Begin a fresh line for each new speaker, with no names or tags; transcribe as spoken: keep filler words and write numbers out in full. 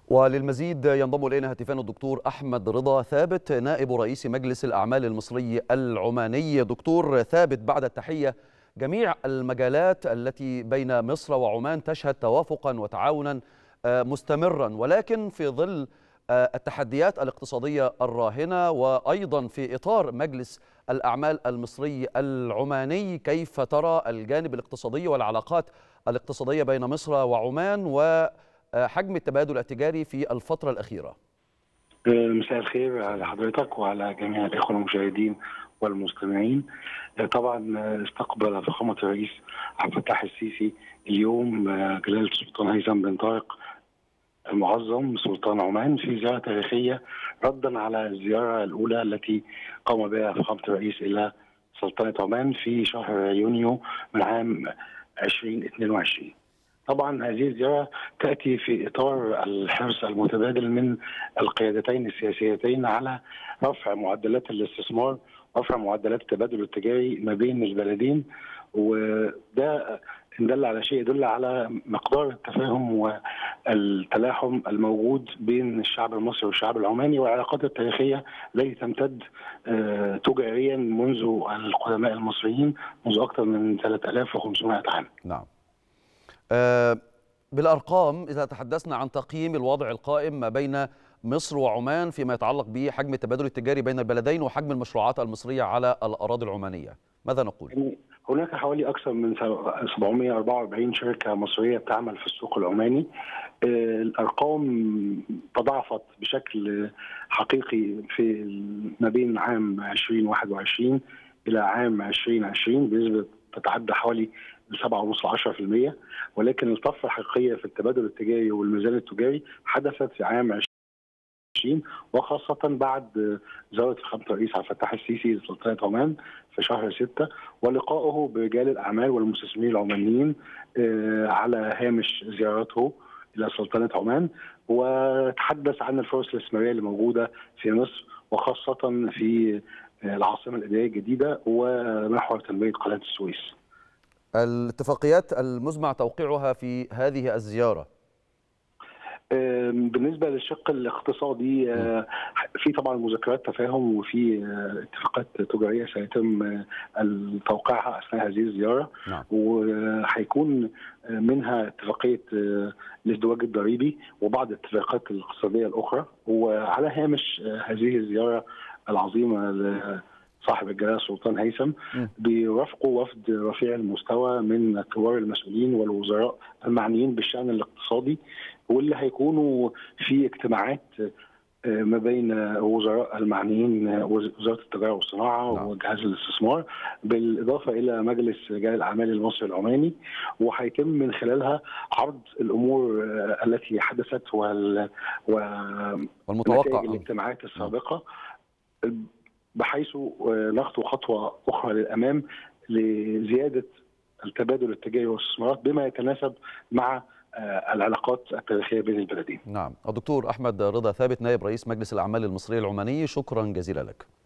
وللمزيد ينضم إلينا هاتفيا الدكتور أحمد رضا ثابت نائب رئيس مجلس الأعمال المصري العماني. دكتور ثابت، بعد التحية، جميع المجالات التي بين مصر وعمان تشهد توافقا وتعاونا مستمرا، ولكن في ظل التحديات الاقتصادية الراهنة وأيضا في إطار مجلس الأعمال المصري العماني، كيف ترى الجانب الاقتصادي والعلاقات الاقتصادية بين مصر وعمان و حجم التبادل التجاري في الفترة الأخيرة؟
مساء الخير على حضرتك وعلى جميع الإخوة المشاهدين والمستمعين. طبعا استقبل فخامة الرئيس عبد الفتاح السيسي اليوم جلالة السلطان هيثم بن طارق المعظم سلطان عمان في زيارة تاريخية ردا على الزيارة الأولى التي قام بها فخامة الرئيس إلى سلطنة عمان في شهر يونيو من عام ألفين واثنين وعشرين. طبعا هذه الزيارة تأتي في إطار الحرص المتبادل من القيادتين السياسيتين على رفع معدلات الاستثمار ورفع معدلات التبادل التجاري ما بين البلدين، وده إن دل على شيء يدل على مقدار التفاهم والتلاحم الموجود بين الشعب المصري والشعب العماني، والعلاقات التاريخية التي تمتد تجاريا منذ القدماء المصريين منذ أكثر من ثلاثة آلاف وخمسمائة عام.
نعم. أه بالأرقام، إذا تحدثنا عن تقييم الوضع القائم ما بين مصر وعمان فيما يتعلق بحجم التبادل التجاري بين البلدين وحجم المشروعات المصرية على الأراضي العمانية، ماذا نقول؟
هناك حوالي أكثر من سبعمائة وأربعة وأربعين شركة مصرية تعمل في السوق العماني. الأرقام تضاعفت بشكل حقيقي في ما بين عام ألفين وواحد وعشرين إلى عام ألفين وعشرين بنسبة تتعدى حوالي سبعة ونص لعشرة في المية، ولكن الطفرة الحقيقية في التبادل التجاري والميزان التجاري حدثت في عام عشرين، وخاصة بعد زيارة فخامة الرئيس عبد الفتاح السيسي لسلطنة عمان في شهر ستة ولقائه برجال الأعمال والمستثمرين العمانيين على هامش زيارته إلى سلطنة عمان، وتحدث عن الفرص الاستثمارية اللي موجودة في مصر وخاصة في العاصمة الإدارية الجديدة ومحور تنمية قناة السويس.
الاتفاقيات المزمع توقيعها في هذه الزيارة
بالنسبة للشق الاقتصادي في طبعا مذكرات تفاهم وفي اتفاقات تجارية سيتم توقيعها أثناء هذه الزيارة.
نعم.
وهيكون منها اتفاقية الازدواج الضريبي وبعض الاتفاقات الاقتصادية الأخرى. وعلى هامش هذه الزيارة العظيمة صاحب الجلالة السلطان هيثم بيرافقه وفد رفيع المستوى من كبار المسؤولين والوزراء المعنيين بالشأن الاقتصادي، واللي هيكونوا في اجتماعات ما بين وزراء المعنيين وزارة التجارة والصناعة
نعم.
وجهاز الاستثمار، بالإضافة إلى مجلس رجال الأعمال المصري العماني، وهيتم من خلالها عرض الأمور التي حدثت وال...
والمتوقع
الاجتماعات السابقة بحيث نخطو خطوة أخرى للأمام لزيادة التبادل التجاري والاستثمارات بما يتناسب مع العلاقات التاريخية بين البلدين.
نعم. الدكتور أحمد رضا ثابت نائب رئيس مجلس الأعمال المصري العماني، شكرا جزيلا لك.